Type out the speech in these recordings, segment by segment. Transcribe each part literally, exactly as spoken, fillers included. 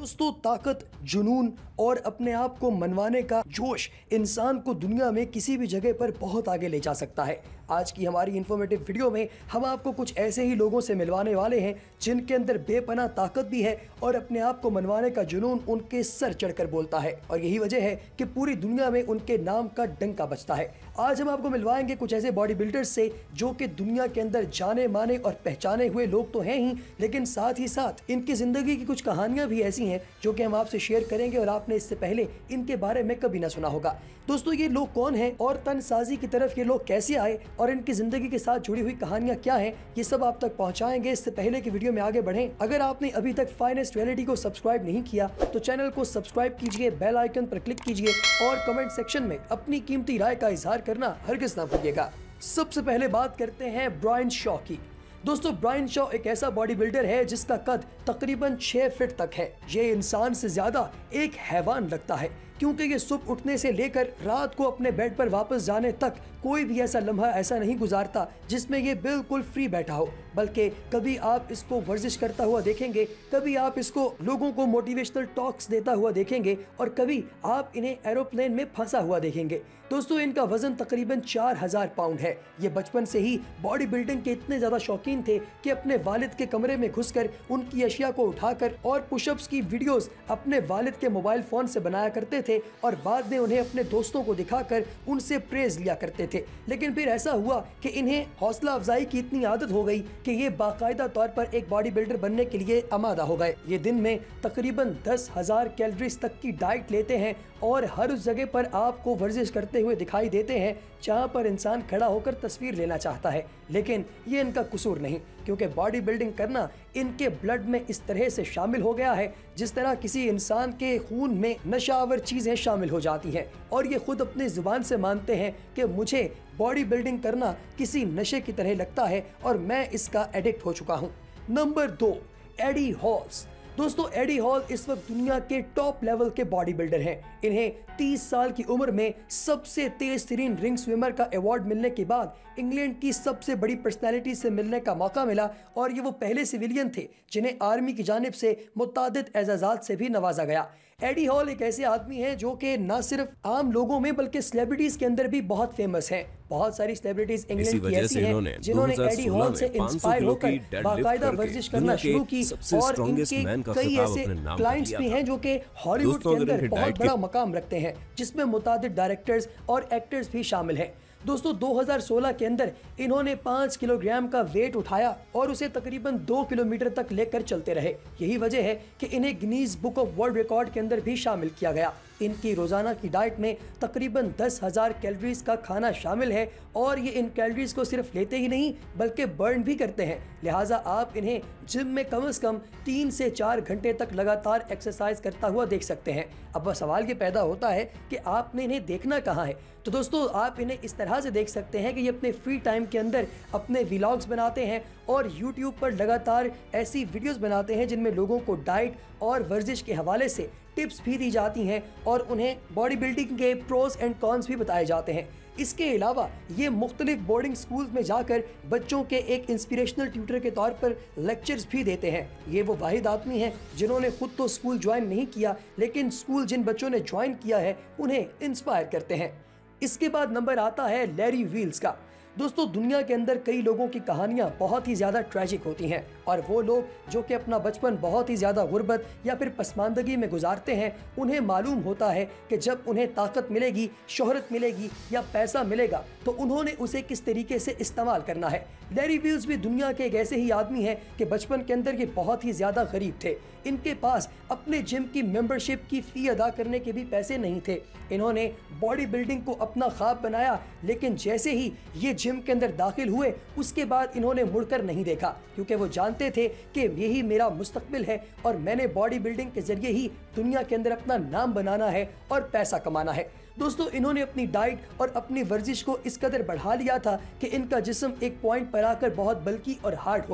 दोस्तों ताकत, जुनून और अपने आप को मनवाने का जोश इंसान को दुनिया में किसी भी जगह पर बहुत आगे ले जा सकता है। आज की हमारी इन्फॉर्मेटिव वीडियो में हम आपको कुछ ऐसे ही लोगों से मिलवाने वाले हैं जिनके अंदर बेपनाह ताकत भी है और अपने आप को मनवाने का जुनून उनके सर चढ़कर बोलता है, और यही वजह है कि पूरी दुनिया में उनके नाम का डंका बजता है। आज हम आपको मिलवाएंगे कुछ ऐसे बॉडी बिल्डर्स से जो कि दुनिया के अंदर जाने माने और पहचाने हुए लोग तो हैं ही, लेकिन साथ ही साथ इनकी जिंदगी की कुछ कहानियां भी ऐसी हैं जो कि हम आपसे शेयर करेंगे और आपने इससे पहले इनके बारे में कभी ना सुना होगा। दोस्तों ये लोग कौन हैं और तनसाजी की तरफ ये लोग कैसे आए और इनकी जिंदगी के साथ जुड़ी हुई कहानियां क्या हैं, ये सब आप तक पहुंचाएंगे। इससे पहले कि वीडियो में आगे बढ़ें, अगर आपने अभी तक फाइनेस्ट रियलिटी को सब्सक्राइब नहीं किया तो चैनल को सब्सक्राइब कीजिए, बेल आइकन पर क्लिक कीजिए और कमेंट सेक्शन में अपनी कीमती राय का इजहार करना हरगिज ना भूलिएगा। सबसे पहले बात करते हैं ब्रायन शॉ की। दोस्तों ब्रायन शॉ एक ऐसा बॉडी बिल्डर है जिसका कद तकरीबन छह फीट तक है। ये इंसान से ज्यादा एक हैवान लगता है क्योंकि ये सुबह उठने से लेकर रात को अपने बेड पर वापस जाने तक कोई भी ऐसा लम्हा ऐसा नहीं गुजारता जिसमें ये बिल्कुल फ्री बैठा हो, बल्कि कभी आप इसको वर्जिश करता हुआ देखेंगे, कभी आप इसको लोगों को मोटिवेशनल टॉक्स देता हुआ देखेंगे और कभी आप इन्हें एरोप्लेन में फंसा हुआ देखेंगे। दोस्तों इनका वजन तकरीबन चार हजार पाउंड है। ये बचपन से ही बॉडी बिल्डिंग के इतने ज्यादा शौकीन थे कि अपने वालिद के कमरे में घुसकर उनकी अशिया को उठाकर और पुशअप्स की वीडियोस अपने वालिद के मोबाइल फोन से बनाया करते थे और बाद में उन्हें अपने दोस्तों को दिखाकर उनसे प्रेज लिया करते थे। लेकिन फिर ऐसा हुआ कि इन्हें हौसला अफजाई की इतनी आदत हो गई कि ये बाकायदा तौर पर एक बॉडी बिल्डर बनने के लिए आमादा हो गए। ये दिन में तकरीबन दस हजार कैलोरीज तक की डाइट लेते हैं और हर उस जगह पर आपको वर्जिश करते हुए दिखाई देते हैं जहां पर इंसान खड़ा होकर तस्वीर लेना चाहता है। लेकिन ये इनका कसूर नहीं, क्योंकि बॉडी बिल्डिंग करना इनके ब्लड में इस तरह से शामिल हो गया है जिस तरह किसी इंसान के खून में नशावर चीजें शामिल हो जाती हैं। और ये खुद अपनी जुबान से मानते हैं कि मुझे बॉडी बिल्डिंग करना किसी नशे की तरह लगता है और मैं इसका एडिक्ट हो चुका हूँ। नंबर दो, एडी हॉल्स। दोस्तों एडी हॉल इस वक्त दुनिया के टॉप लेवल के बॉडी बिल्डर हैं। इन्हें तीस साल की उम्र में सबसे तेज तरीन रिंग स्विमर का अवार्ड मिलने के बाद इंग्लैंड की सबसे बड़ी पर्सनैलिटी से मिलने का मौका मिला और ये वो पहले सिविलियन थे जिन्हें आर्मी की जानिब से मुतादिद एजाजात से भी नवाजा गया। एडी हॉल एक ऐसे आदमी हैं जो कि न सिर्फ आम लोगों में बल्कि सेलिब्रिटीज के अंदर भी बहुत फेमस हैं। बहुत सारी सेलिब्रिटीज इंग्लैंड की ऐसी हैं जिन्होंने एडी हॉल से इंस्पायर होकर बाकायदा वर्जिश करना शुरू की और इनके कई ऐसे क्लाइंट्स भी हैं जो कि हॉलीवुड के अंदर बहुत बड़ा मकाम रखते हैं, जिसमें मुतादिद डायरेक्टर्स और एक्टर्स भी शामिल हैं। दोस्तों दो हज़ार सोलह के अंदर इन्होंने पाँच किलोग्राम का वेट उठाया और उसे तकरीबन दो किलोमीटर तक लेकर चलते रहे। यही वजह है कि इन्हें Guinness book of world record के अंदर भी शामिल किया गया। इनकी रोजाना की डाइट में तकरीबन दस हजार कैलोरीज का खाना शामिल है और ये इन कैलोरीज को सिर्फ लेते ही नहीं बल्कि बर्न भी करते हैं। लिहाजा आप इन्हें जिम में कम से कम तीन से चार घंटे तक लगातार एक्सरसाइज करता हुआ देख सकते हैं। अब वह सवाल ये पैदा होता है कि आपने इन्हें देखना कहाँ है, तो दोस्तों आप इन्हें इस तरह से देख सकते हैं कि ये अपने फ्री टाइम के अंदर अपने व्लॉग्स बनाते हैं और यूट्यूब पर लगातार ऐसी वीडियोस बनाते हैं जिनमें लोगों को डाइट और वर्जिश के हवाले से टिप्स भी दी जाती हैं और उन्हें बॉडी बिल्डिंग के प्रोज एंड कॉन्स भी बताए जाते हैं। इसके अलावा ये मुख्तलिफ बोर्डिंग स्कूल्स में जाकर बच्चों के एक इंस्पिरेशनल ट्यूटर के तौर पर लेक्चर्स भी देते हैं। ये वो वाहिद आदमी हैं जिन्होंने खुद तो स्कूल ज्वाइन नहीं किया, लेकिन स्कूल जिन बच्चों ने ज्वाइन किया है उन्हें इंस्पायर करते हैं। इसके बाद नंबर आता है लैरी वील्स का। दोस्तों दुनिया के अंदर कई लोगों की कहानियां बहुत ही ज़्यादा ट्रैजिक होती हैं और वो लोग जो कि अपना बचपन बहुत ही ज़्यादा गुर्बत या फिर पसमानदगी में गुजारते हैं, उन्हें मालूम होता है कि जब उन्हें ताकत मिलेगी, शोहरत मिलेगी या पैसा मिलेगा तो उन्होंने उसे किस तरीके से इस्तेमाल करना है। लैरी वील्स भी दुनिया के एक ऐसे ही आदमी हैं कि बचपन के अंदर ये बहुत ही ज़्यादा गरीब थे। इनके पास अपने जिम की मेंबरशिप की फ़ी अदा करने के भी पैसे नहीं थे। इन्होंने बॉडी बिल्डिंग को अपना ख्वाब बनाया, लेकिन जैसे ही ये जिम के अंदर दाखिल हुए उसके बाद इन्होंने मुड़कर नहीं देखा, क्योंकि वो जानते थे कि यही मेरा मुस्तकबिल है और मैंने बॉडी बिल्डिंग के जरिए ही दुनिया के अंदर अपना नाम बनाना है और पैसा कमाना है। दोस्तों इन्होंने अपनी डाइट और अपनी वर्जिश को इस कदर बढ़ा लिया था कि इनका जिस्म एक पॉइंट पर आकर बहुत बल्की और हार्ड हो गया।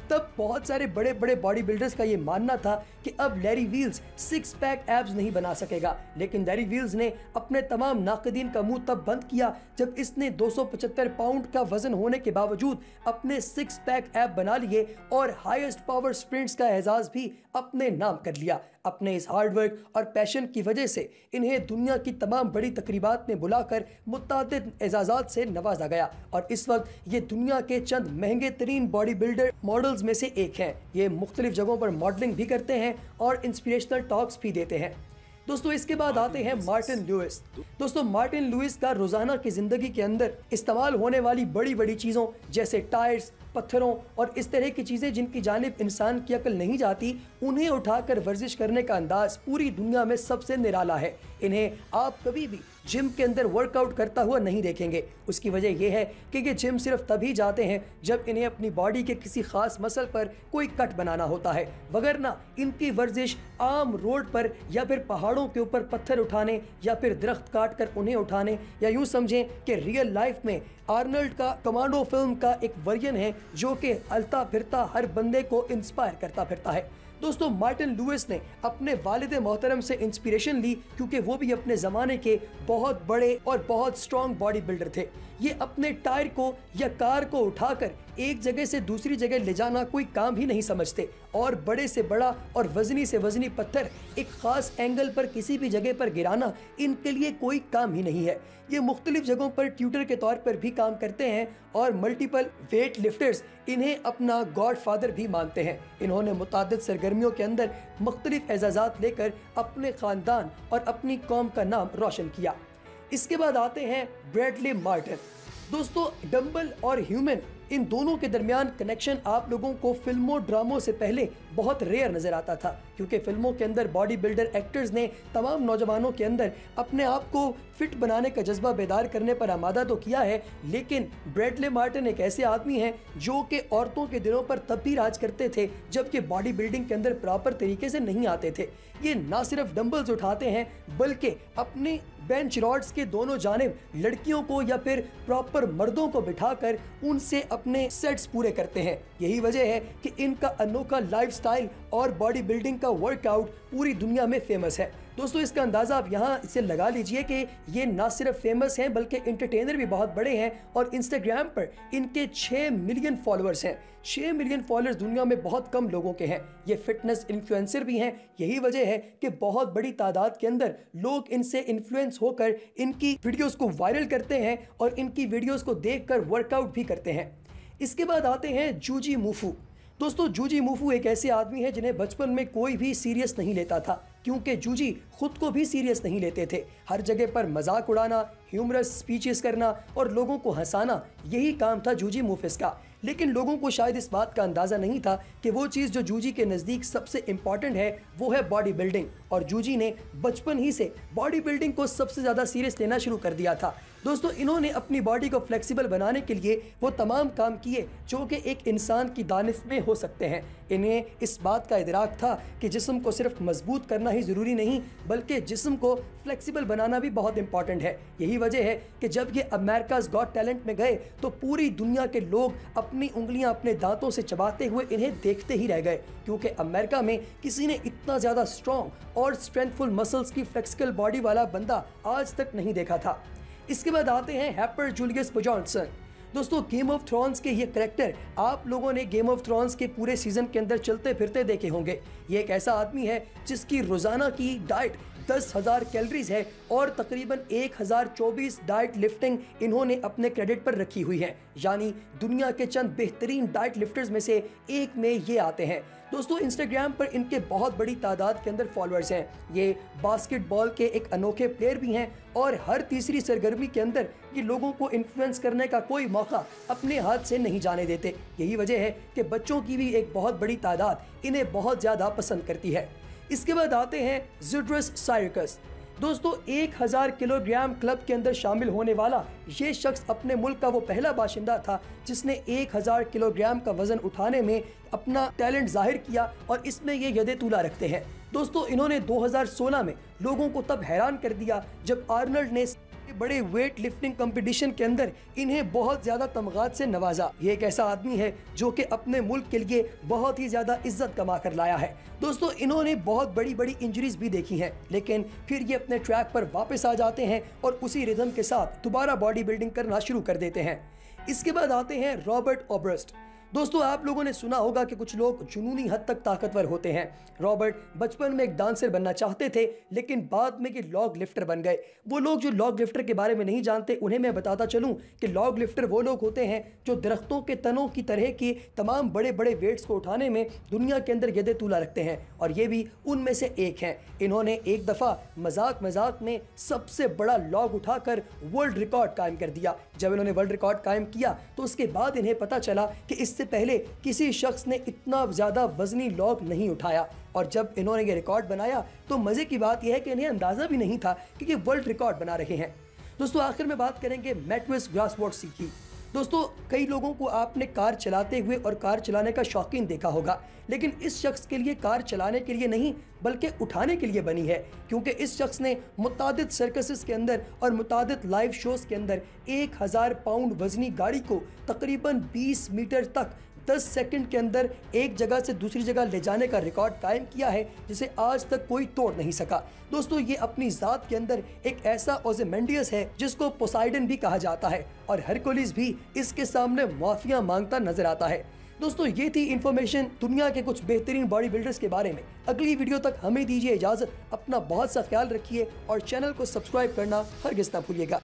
तब बहुत सारे बड़े बड़े बॉडी बिल्डर्स का ये मानना था कि अब Larry Wheels six pack abs नहीं बना सकेगा, लेकिन लैरी व्हील्स ने अपने तमाम नाक़दीन का मुंह तब बंद किया जब इसने दो सौ पचहत्तर पाउंड का वजन होने के बावजूद अपने सिक्स पैक एब बना लिए और हाईएस्ट पावर स्प्रिंट्स का एजाज भी अपने नाम कर लिया। अपने इस हार्डवर्क और पैशन की वजह से इन्हें दुनिया की तमाम बड़ी तकरीबात में बुलाकर मुतादिद एजाज़ात से नवाजा गया और इस वक्त ये दुनिया के चंद महंगे तरीन बॉडी बिल्डर मॉडल्स में से एक हैं। ये मुख्तलिफ जगहों पर मॉडलिंग भी करते हैं और इंस्पिरेशनल टॉक्स भी देते हैं। दोस्तों इसके बाद आते हैं मार्टिन लुइस। दोस्तों मार्टिन लुइस का रोजाना की जिंदगी के अंदर इस्तेमाल होने वाली बड़ी बड़ी चीज़ों जैसे टायर्स, पत्थरों और इस तरह की चीज़ें जिनकी जानिब इंसान की अकल नहीं जाती, उन्हें उठाकर वर्जिश करने का अंदाज पूरी दुनिया में सबसे निराला है। इन्हें आप कभी भी जिम के अंदर वर्कआउट करता हुआ नहीं देखेंगे। उसकी वजह यह है कि ये जिम सिर्फ तभी जाते हैं जब इन्हें अपनी बॉडी के किसी खास मसल पर कोई कट बनाना होता है, वगरना इनकी वर्जिश आम रोड पर या फिर पहाड़ों के ऊपर पत्थर उठाने या फिर दरख्त काट कर उन्हें उठाने, या यूं समझें कि रियल लाइफ में आर्नल्ड का कमांडो फिल्म का एक वर्जन है जो कि हलता फिरता हर बंदे को इंस्पायर करता फिरता है। दोस्तों मार्टिन लुइस ने अपने वालिद मोहतरम से इंस्पिरेशन ली क्योंकि वो भी अपने ज़माने के बहुत बड़े और बहुत स्ट्रॉन्ग बॉडी बिल्डर थे। ये अपने टायर को या कार को उठाकर एक जगह से दूसरी जगह ले जाना कोई काम ही नहीं समझते और बड़े से बड़ा और वजनी से वजनी पत्थर एक ख़ास एंगल पर किसी भी जगह पर गिराना इनके लिए कोई काम ही नहीं है। ये मुख्तलिफ जगहों पर ट्यूटर के तौर पर भी काम करते हैं और मल्टीपल वेट लिफ्टर्स इन्हें अपना गॉड फादर भी मानते हैं। इन्होंने मुतादिद सरगर्मियों के अंदर मुख्तलिफ एजाज़ात लेकर अपने ख़ानदान और अपनी कौम का नाम रोशन किया। इसके बाद आते हैं ब्रैडली मार्टिन। दोस्तों डंबल और ह्यूमन इन दोनों के दरमियान कनेक्शन आप लोगों को फिल्मों ड्रामों से पहले बहुत रेयर नजर आता था, क्योंकि फिल्मों के अंदर बॉडी बिल्डर एक्टर्स ने तमाम नौजवानों के अंदर अपने आप को फिट बनाने का जज्बा बेदार करने पर आमादा तो किया है, लेकिन ब्रैडली मार्टिन एक ऐसे आदमी हैं जो कि औरतों के दिलों पर तब भी राज करते थे जबकि बॉडी बिल्डिंग के अंदर प्रॉपर तरीके से नहीं आते थे। ये ना सिर्फ डंबल्स उठाते हैं बल्कि अपने बेंच रॉड्स के दोनों जानिब लड़कियों को या फिर प्रॉपर मर्दों को बिठाकर उनसे अपने सेट्स पूरे करते हैं। यही वजह है कि इनका अनोखा लाइफस्टाइल और बॉडी बिल्डिंग का वर्कआउट पूरी दुनिया में फेमस है। दोस्तों इसका अंदाज़ा आप यहाँ से लगा लीजिए कि ये ना सिर्फ फेमस हैं बल्कि इंटरटेनर भी बहुत बड़े हैं और इंस्टाग्राम पर इनके छः मिलियन फॉलोअर्स हैं। छः मिलियन फॉलोअर्स दुनिया में बहुत कम लोगों के हैं। ये फिटनेस इन्फ्लुएंसर भी हैं। यही वजह है कि बहुत बड़ी तादाद के अंदर लोग इनसे इन्फ्लुएंस होकर इनकी वीडियोस को वायरल करते हैं और इनकी वीडियोस को देखकर वर्कआउट भी करते हैं। इसके बाद आते हैं जूजी मुफू। दोस्तों जूजी मुफू एक ऐसे आदमी है जिन्हें बचपन में कोई भी सीरियस नहीं लेता था, क्योंकि जूजी खुद को भी सीरियस नहीं लेते थे। हर जगह पर मजाक उड़ाना, ह्यूमरस स्पीचेस करना और लोगों को हंसाना, यही काम था जूजी मुफिस का। लेकिन लोगों को शायद इस बात का अंदाज़ा नहीं था कि वो चीज़ जो जूजी के नज़दीक सबसे इम्पॉर्टेंट है वो है बॉडी बिल्डिंग, और जूजी ने बचपन ही से बॉडी बिल्डिंग को सबसे ज़्यादा सीरियस लेना शुरू कर दिया था। दोस्तों इन्होंने अपनी बॉडी को फ्लेक्सिबल बनाने के लिए वो तमाम काम किए जो कि एक इंसान की दानिश में हो सकते हैं। इन्हें इस बात का इदराक था कि जिस्म को सिर्फ मजबूत करना ही ज़रूरी नहीं बल्कि जिस्म को फ्लेक्सिबल बनाना भी बहुत इंपॉर्टेंट है। यही वजह है कि जब ये अमेरिकाज़ गॉट टैलेंट में गए तो पूरी दुनिया के लोग अपनी उंगलियां अपने दांतों से चबाते हुए इन्हें देखते ही रह गए, क्योंकि अमेरिका में किसी ने इतना ज़्यादा स्ट्रॉन्ग और स्ट्रेंथफुल मसल्स की फ्लेक्सिबल बॉडी वाला बंदा आज तक नहीं देखा था। इसके बाद आते हैं हैपर जूलियस जॉनसन। दोस्तों गेम ऑफ थ्रोन्स के ये करैक्टर आप लोगों ने गेम ऑफ थ्रोन्स के पूरे सीजन के अंदर चलते फिरते देखे होंगे। ये एक ऐसा आदमी है जिसकी रोजाना की डाइट दस हजार कैलोरीज है और तकरीबन एक हजार चौबीस डाइट लिफ्टिंग इन्होंने अपने क्रेडिट पर रखी हुई है, यानी दुनिया के चंद बेहतरीन डाइट लिफ्टर्स में से एक में ये आते हैं। दोस्तों इंस्टाग्राम पर इनके बहुत बड़ी तादाद के अंदर फॉलोअर्स हैं। ये बास्केटबॉल के एक अनोखे प्लेयर भी हैं और हर तीसरी सरगर्मी के अंदर ये लोगों को इन्फ्लुएंस करने का कोई मौका अपने हाथ से नहीं जाने देते। यही वजह है कि बच्चों की भी एक बहुत बड़ी तादाद इन्हें बहुत ज़्यादा पसंद करती है। इसके बाद आते हैं ज़ुड्रस साइरकस। दोस्तों एक हज़ार किलोग्राम क्लब के अंदर शामिल होने वाला ये शख्स अपने मुल्क का वो पहला बाशिंदा था जिसने एक हज़ार किलोग्राम का वजन उठाने में अपना टैलेंट जाहिर किया और इसमें ये यदे तूला रखते हैं। दोस्तों इन्होंने दो हज़ार सोलह में लोगों को तब हैरान कर दिया जब आर्नल्ड ने बड़े वेट लिफ्टिंग कंपटीशन के अंदर इन्हें बहुत ज्यादा तमगात से नवाजा। ये एक ऐसा आदमी है जो कि अपने मुल्क के लिए बहुत ही ज्यादा इज्जत कमा कर लाया है। दोस्तों, इन्होंने बहुत बड़ी बड़ी इंजरीज भी देखी हैं, लेकिन फिर ये अपने ट्रैक पर वापस आ जाते हैं और उसी रिदम के साथ दोबारा बॉडी बिल्डिंग करना शुरू कर देते हैं। इसके बाद आते हैं रॉबर्ट ओब्रस्ट। दोस्तों, आप लोगों ने सुना होगा कि कुछ लोग जुनूनी हद तक ताकतवर होते हैं। रॉबर्ट बचपन में एक डांसर बनना चाहते थे, लेकिन बाद में ये लॉग लिफ्टर बन गए। वो लोग जो लॉग लिफ्टर के बारे में नहीं जानते, उन्हें मैं बताता चलूं कि लॉग लिफ्टर वो लोग होते हैं जो दरख्तों के तनों की तरह की तमाम बड़े बड़े वेट्स को उठाने में दुनिया के अंदर यदे तूला रखते हैं, और ये भी उनमें से एक हैं। इन्होंने एक दफ़ा मजाक मजाक में सबसे बड़ा लॉग उठाकर वर्ल्ड रिकॉर्ड कायम कर दिया। जब इन्होंने वर्ल्ड रिकॉर्ड कायम किया तो उसके बाद इन्हें पता चला कि इससे पहले किसी शख्स ने इतना ज्यादा वजनी लॉग नहीं उठाया। और जब इन्होंने ये रिकॉर्ड बनाया तो मजे की बात यह है कि इन्हें अंदाजा भी नहीं था कि ये वर्ल्ड रिकॉर्ड बना रहे हैं। दोस्तों, आखिर में बात करेंगे मैट्विस ग्रासवर्थ की। दोस्तों, कई लोगों को आपने कार चलाते हुए और कार चलाने का शौकीन देखा होगा, लेकिन इस शख्स के लिए कार चलाने के लिए नहीं बल्कि उठाने के लिए बनी है, क्योंकि इस शख्स ने मुतादिद सर्कसेस के अंदर और मुतादिद लाइव शोज के अंदर एक हज़ार पाउंड वजनी गाड़ी को तकरीबन बीस मीटर तक दस सेकंड के अंदर एक जगह से दूसरी जगह ले जाने का रिकॉर्ड कायम किया है, जिसे आज तक कोई तोड़ नहीं सका। दोस्तों, ये अपनी जात के अंदर एक ऐसा ओज़िमेंडियस है जिसको पोसाइडन भी कहा जाता है, और हरकुलिस भी इसके सामने माफिया मांगता नजर आता है। दोस्तों, ये थी इंफॉर्मेशन दुनिया के कुछ बेहतरीन बॉडी बिल्डर्स के बारे में। अगली वीडियो तक हमें दीजिए इजाजत। अपना बहुत सा ख्याल रखिए और चैनल को सब्सक्राइब करना हरगिज़ ना भूलिएगा।